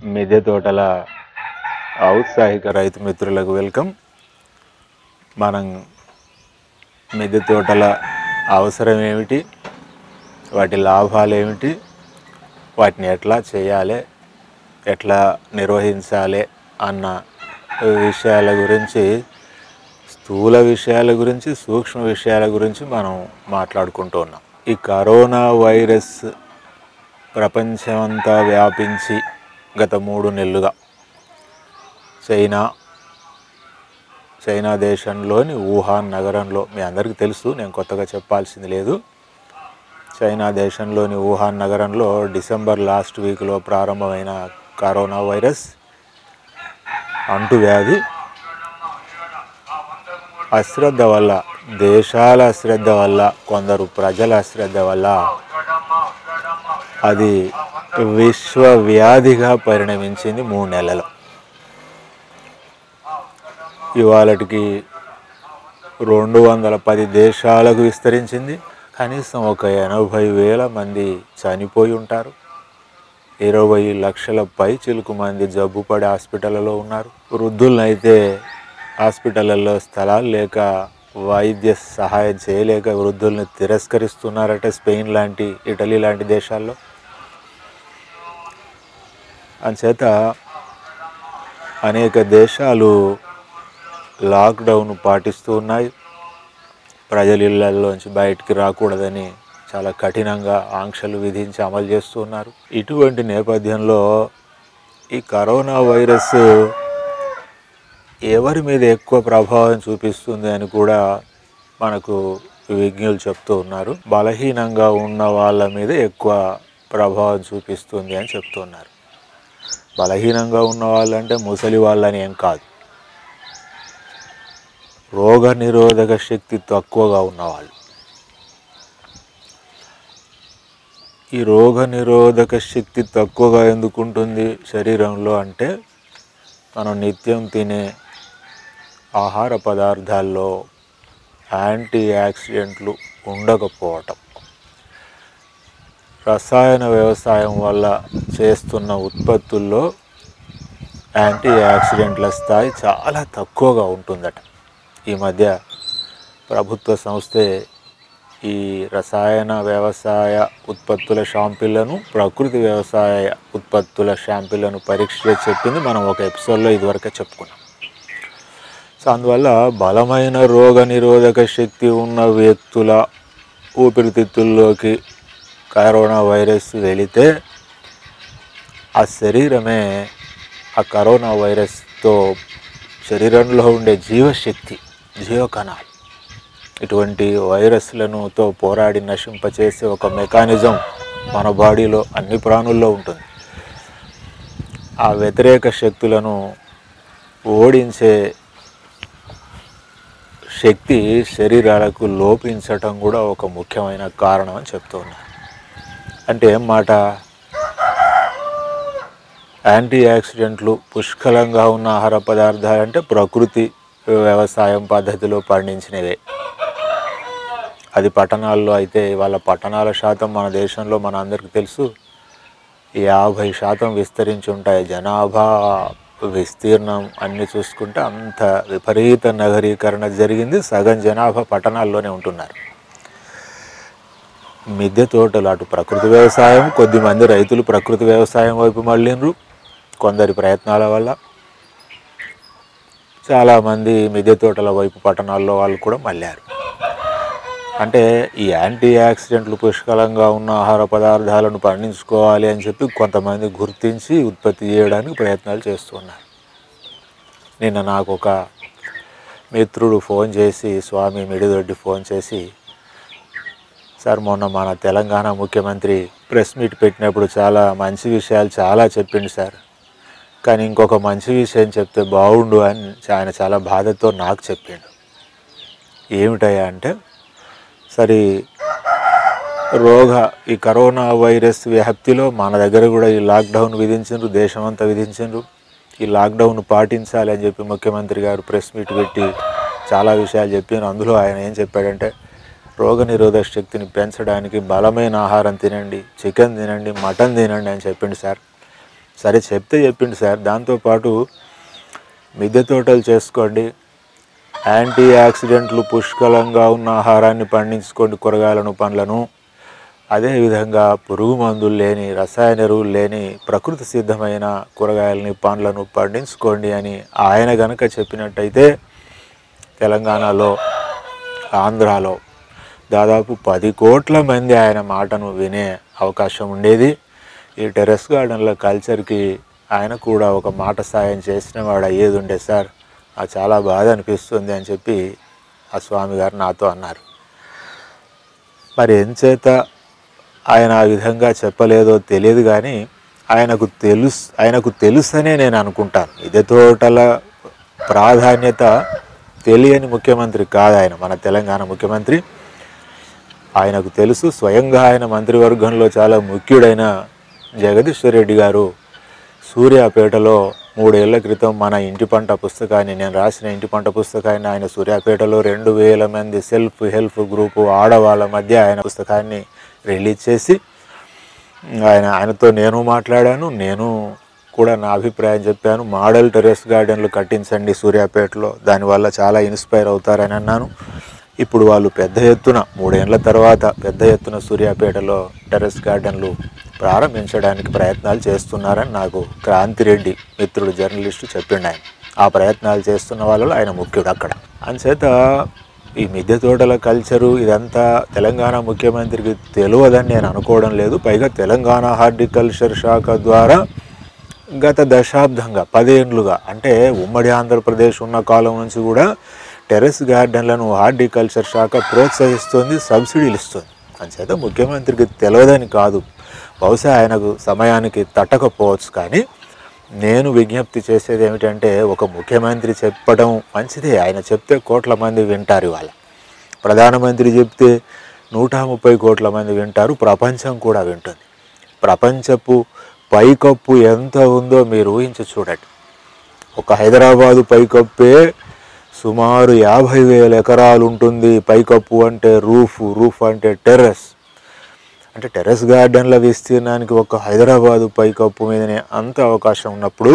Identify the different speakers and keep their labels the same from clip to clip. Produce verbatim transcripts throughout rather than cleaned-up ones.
Speaker 1: మిద్దె తోటల ఔత్సాహిక రైతు మిత్రులకు వెల్కమ్. మనం మిద్దె తోటల అవసరం ఏమిటి, వాటి లాభాలు ఏమిటి, వాటిని ఎట్లా చేయాలి, ఎట్లా నిర్వహించాలి అన్న విషయాల గురించి, స్థూల విషయాల గురించి, సూక్ష్మ విషయాల గురించి మనం మాట్లాడుకుంటూ ఉన్నాం. ఈ కరోనా వైరస్ ప్రపంచమంతా వ్యాపించి గత మూడు నెలలుగా చైనా చైనా దేశంలోని వుహాన్ నగరంలో, మీ అందరికీ తెలుసు, నేను కొత్తగా చెప్పాల్సింది లేదు, చైనా దేశంలోని వుహాన్ నగరంలో డిసెంబర్ లాస్ట్ వీక్లో ప్రారంభమైన కరోనా వైరస్ అంటువ్యాధి అశ్రద్ధ వల్ల, దేశాల అశ్రద్ధ వల్ల, కొందరు ప్రజల అశ్రద్ధ వల్ల అది విశ్వవ్యాధిగా పరిణమించింది. మూడు నెలలు ఇవాళకి రెండు వందల పది దేశాలకు విస్తరించింది. కనీసం ఒక ఎనభై వేల మంది చనిపోయి ఉంటారు. ఇరవై లక్షల పై చిలుకు మంది జబ్బుపడి హాస్పిటల్లో ఉన్నారు. వృద్ధులనైతే హాస్పిటళ్ళల్లో స్థలాలు లేక, వైద్య సహాయం చేయలేక వృద్ధుల్ని తిరస్కరిస్తున్నారట స్పెయిన్ లాంటి, ఇటలీ లాంటి దేశాల్లో. అంచేత అనేక దేశాలు లాక్డౌన్ పాటిస్తూ ఉన్నాయి. ప్రజలు ఇళ్లలోంచి బయటికి రాకూడదని చాలా కఠినంగా ఆంక్షలు విధించి అమలు చేస్తూ ఉన్నారు. ఇటువంటి నేపథ్యంలో ఈ కరోనా వైరస్ ఎవరి మీద ఎక్కువ ప్రభావం చూపిస్తుంది అని కూడా మనకు విజ్ఞులు చెప్తూ ఉన్నారు. బలహీనంగా ఉన్న వాళ్ళ మీద ఎక్కువ ప్రభావం చూపిస్తుంది అని చెప్తున్నారు. బలహీనంగా ఉన్న వాళ్ళంటే ముసలి వాళ్ళని ఏం కాదు, రోగ నిరోధక శక్తి తక్కువగా ఉన్నవాళ్ళు. ఈ రోగ నిరోధక శక్తి తక్కువగా ఎందుకు ఉంటుంది శరీరంలో అంటే, మనం నిత్యం తినే ఆహార పదార్థాల్లో యాంటీ ఆక్సిడెంట్లు ఉండకపోవటం, రసాయన వ్యవసాయం వల్ల చేస్తున్న ఉత్పత్తుల్లో యాంటీ ఆక్సిడెంట్ల స్థాయి చాలా తక్కువగా ఉంటుందట. ఈ మధ్య ప్రభుత్వ సంస్థే ఈ రసాయన వ్యవసాయ ఉత్పత్తుల షాంపిళ్లను, ప్రకృతి వ్యవసాయ ఉత్పత్తుల షాంపిళ్లను పరీక్ష చేసి చెప్పింది. మనం ఒక ఎపిసోడ్లో ఇదివరకే చెప్పుకున్నాం. సో అందువల్ల బలమైన రోగ నిరోధక శక్తి ఉన్న వ్యక్తుల ఊపిరితిత్తుల్లోకి కరోనా వైరస్ వెళితే ఆ శరీరమే ఆ కరోనా వైరస్తో శరీరంలో ఉండే జీవశక్తి, జీవకణాలు, ఇటువంటి వైరస్లను తో పోరాడి నశింపచేసే ఒక మెకానిజం మన బాడీలో అన్ని ప్రాణుల్లో ఉంటుంది. ఆ వ్యతిరేక శక్తులను ఓడించే శక్తి శరీరాలకు లోపించటం కూడా ఒక ముఖ్యమైన కారణం అని చెప్తూ ఉన్నారు. అంటే ఏం మాట, యాంటీ ఆక్సిడెంట్లు పుష్కలంగా ఉన్న ఆహార పదార్థాలు అంటే ప్రకృతి వ్యవసాయం పద్ధతిలో పండించినవే. అది పట్టణాల్లో అయితే వాళ్ళ పట్టణాల శాతం మన దేశంలో మన అందరికీ తెలుసు యాభై శాతం విస్తరించి ఉంటాయి. జనాభా విస్తీర్ణం అన్నీ చూసుకుంటే అంత విపరీత నగరీకరణ జరిగింది. సగం జనాభా పట్టణాల్లోనే ఉంటున్నారు. మిద్దె తోటలు, అటు ప్రకృతి వ్యవసాయం, కొద్దిమంది రైతులు ప్రకృతి వ్యవసాయం వైపు మళ్ళిండ్రు కొందరి ప్రయత్నాల వల్ల. చాలామంది మిద్దె తోటల వైపు పట్టణాల్లో వాళ్ళు కూడా మళ్ళారు. అంటే ఈ యాంటీ ఆక్సిడెంట్లు పుష్కలంగా ఉన్న ఆహార పదార్థాలను పండించుకోవాలి అని చెప్పి కొంతమంది గుర్తించి ఉత్పత్తి చేయడానికి ప్రయత్నాలు చేస్తున్నారు. నిన్న నాకు ఒక మిత్రుడు ఫోన్ చేసి, స్వామి మిడిదొడ్డి ఫోన్ చేసి, సార్ మొన్న మన తెలంగాణ ముఖ్యమంత్రి ప్రెస్ మీట్ పెట్టినప్పుడు చాలా మంచి విషయాలు చాలా చెప్పిండు సార్, కానీ ఇంకొక మంచి విషయం చెప్తే బాగుండు అని ఆయన చాలా బాధతో నాకు చెప్పిండు. ఏమిటయ్యా అంటే, సరే రోగ ఈ కరోనా వైరస్ వ్యాప్తిలో మన దగ్గర కూడా ఈ లాక్డౌన్ విధించారు, దేశమంతా విధించారు. ఈ లాక్డౌన్ పాటించాలి అని చెప్పి ముఖ్యమంత్రి గారు ప్రెస్ మీట్ పెట్టి చాలా విషయాలు చెప్పారు. అందులో ఆయన ఏం చెప్పాడంటే, రోగ నిరోధక శక్తిని పెంచడానికి బలమైన ఆహారం తినండి, చికెన్ తినండి, మటన్ తినండి అని చెప్పిండు సార్. సరే చెప్తే చెప్పిండు సార్. దాంతోపాటు మిద్దె తోటలు చేసుకోండి, యాంటీ ఆక్సిడెంట్లు పుష్కలంగా ఉన్న ఆహారాన్ని పండించుకోండి, కూరగాయలను పండ్లను. అదేవిధంగా పురుగు మందులు లేని, రసాయన ఎరువులు లేని ప్రకృతి సిద్ధమైన కూరగాయలని పండ్లను పండించుకోండి అని ఆయన గనక చెప్పినట్టయితే తెలంగాణలో, ఆంధ్రాలో దాదాపు పది కోట్ల మంది ఆయన మాటను వినే అవకాశం ఉండేది. ఈ టెర్రస్ గార్డెన్ల కల్చర్కి ఆయన కూడా ఒక మాట సాయం చేసిన వాడు అయ్యేది ఉండే సార్. నాకు చాలా బాధ అనిపిస్తుంది అని చెప్పి ఆ స్వామి గారు నాతో అన్నారు. మరి ఎంచేత ఆయన ఆ విధంగా చెప్పలేదో తెలియదు, కానీ ఆయనకు తెలుసు ఆయనకు తెలుసనే నేను అనుకుంటాను. మిద్దె తోటల ప్రాధాన్యత తెలియని ముఖ్యమంత్రి కాదు ఆయన, మన తెలంగాణ ముఖ్యమంత్రి. ఆయనకు తెలుసు. స్వయంగా ఆయన మంత్రివర్గంలో చాలా ముఖ్యుడైన జగదీశ్వర్ రెడ్డి గారు సూర్యాపేటలో మూడేళ్ల క్రితం మన ఇంటి పంట పుస్తకాన్ని, నేను రాసిన ఇంటి పంట పుస్తకాన్ని ఆయన సూర్యాపేటలో రెండు వేల మంది సెల్ఫ్ హెల్ప్ గ్రూపు ఆడవాళ్ళ మధ్య ఆయన పుస్తకాన్ని రిలీజ్ చేసి ఆయన ఆయనతో నేను మాట్లాడాను. నేను కూడా నా అభిప్రాయం చెప్పాను. మోడల్ టెర్రస్ గార్డెన్లు కట్టించండి సూర్యాపేటలో, దానివల్ల చాలా ఇన్స్పైర్ అవుతారని అన్నాను. ఇప్పుడు వాళ్ళు పెద్ద ఎత్తున మూడేళ్ల తర్వాత పెద్ద ఎత్తున సూర్యాపేటలో టెర్రస్ గార్డెన్లు ప్రారంభించడానికి ప్రయత్నాలు చేస్తున్నారని నాకు క్రాంతిరెడ్డి మిత్రుడు జర్నలిస్టు చెప్పిండు. ఆయన ఆ ప్రయత్నాలు చేస్తున్న వాళ్ళలో ఆయన ముఖ్యుడు అక్కడ. అంచేత ఈ మిద్దె తోటల కల్చరు ఇదంతా తెలంగాణ ముఖ్యమంత్రికి తెలియదని నేను అనుకోవడం లేదు. పైగా తెలంగాణ హార్టికల్చర్ శాఖ ద్వారా గత దశాబ్దంగా పదేండ్లుగా, అంటే ఉమ్మడి ఆంధ్రప్రదేశ్ ఉన్న కాలం నుంచి కూడా టెర్రస్ గార్డెన్లను హార్టికల్చర్ శాఖ ప్రోత్సహిస్తుంది, సబ్సిడీలు ఇస్తుంది. అంచేత ముఖ్యమంత్రికి తెలియదని కాదు, బహుశా ఆయనకు సమయానికి తట్టకపోవచ్చు. కానీ నేను విజ్ఞప్తి చేసేది ఏమిటంటే, ఒక ముఖ్యమంత్రి చెప్పడం మంచిదే, ఆయన చెప్తే కోట్ల మంది వింటారు. ఇవాళ ప్రధానమంత్రి చెప్తే నూట ముప్పై కోట్ల మంది వింటారు, ప్రపంచం కూడా వింటుంది. ప్రపంచపు పైకప్పు ఎంత ఉందో మీరు ఊహించి చూడండి. ఒక హైదరాబాదు పైకప్పే సుమారు యాభై వేల ఎకరాలు ఉంటుంది. పైకప్పు అంటే రూఫ్, రూఫ్ అంటే టెర్రస్. అంటే టెర్రస్ గార్డెన్ల విస్తీర్ణానికి ఒక హైదరాబాదు పైకప్పు మీదనే అంత అవకాశం ఉన్నప్పుడు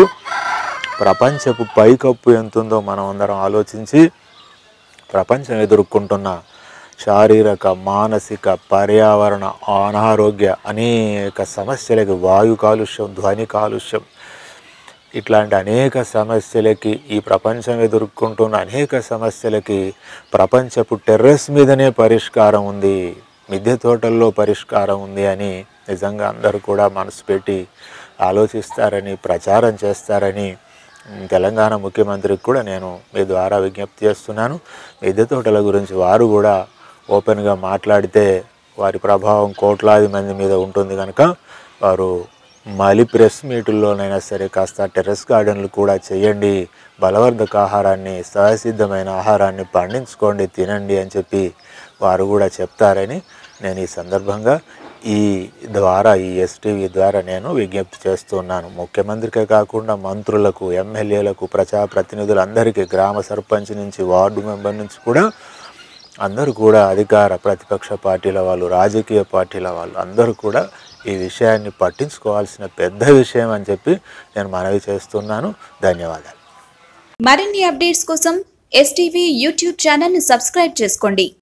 Speaker 1: ప్రపంచపు పైకప్పు ఎంతుందో మనం అందరం ఆలోచించి, ప్రపంచం ఎదుర్కొంటున్న శారీరక, మానసిక, పర్యావరణ, అనారోగ్య అనేక సమస్యలకి, వాయు కాలుష్యం, ధ్వని కాలుష్యం, ఇట్లాంటి అనేక సమస్యలకి, ఈ ప్రపంచం ఎదుర్కొంటున్న అనేక సమస్యలకి ప్రపంచపు టెర్రస్ మీదనే పరిష్కారం ఉంది, మిద్దె తోటల్లో పరిష్కారం ఉంది అని నిజంగా అందరూ కూడా మనసు పెట్టి ఆలోచిస్తారని, ప్రచారం చేస్తారని తెలంగాణ ముఖ్యమంత్రికి కూడా నేను మీ ద్వారా విజ్ఞప్తి చేస్తున్నాను. మిద్దె తోటల గురించి వారు కూడా ఓపెన్గా మాట్లాడితే వారి ప్రభావం కోట్లాది మంది మీద ఉంటుంది కనుక వారు మళ్ళీ ప్రెస్ మీటుల్లోనైనా సరే కాస్త టెర్రస్ గార్డెన్లు కూడా చేయండి, బలవర్ధక ఆహారాన్ని, సహసిద్ధమైన ఆహారాన్ని పండించుకోండి, తినండి అని చెప్పి వారు కూడా చెప్తారని నేను ఈ సందర్భంగా ఈ ద్వారా, ఈ ఎస్టీవీ ద్వారా నేను విజ్ఞప్తి చేస్తున్నాను. ముఖ్యమంత్రికే కాకుండా మంత్రులకు, ఎమ్మెల్యేలకు, ప్రజాప్రతినిధులందరికీ, గ్రామ సర్పంచ్ నుంచి వార్డు మెంబర్ నుంచి కూడా అందరూ కూడా, అధికార ప్రతిపక్ష పార్టీల వాళ్ళు, రాజకీయ పార్టీల వాళ్ళు అందరూ కూడా ఈ విషయాన్ని పట్టించుకోవాల్సిన పెద్ద విషయం అని చెప్పి నేను మనవి చేస్తున్నాను. ధన్యవాదాలు.
Speaker 2: మరిన్ని అప్డేట్స్ కోసం ఎస్టీవీ యూట్యూబ్ ఛానల్ని సబ్స్క్రైబ్ చేసుకోండి.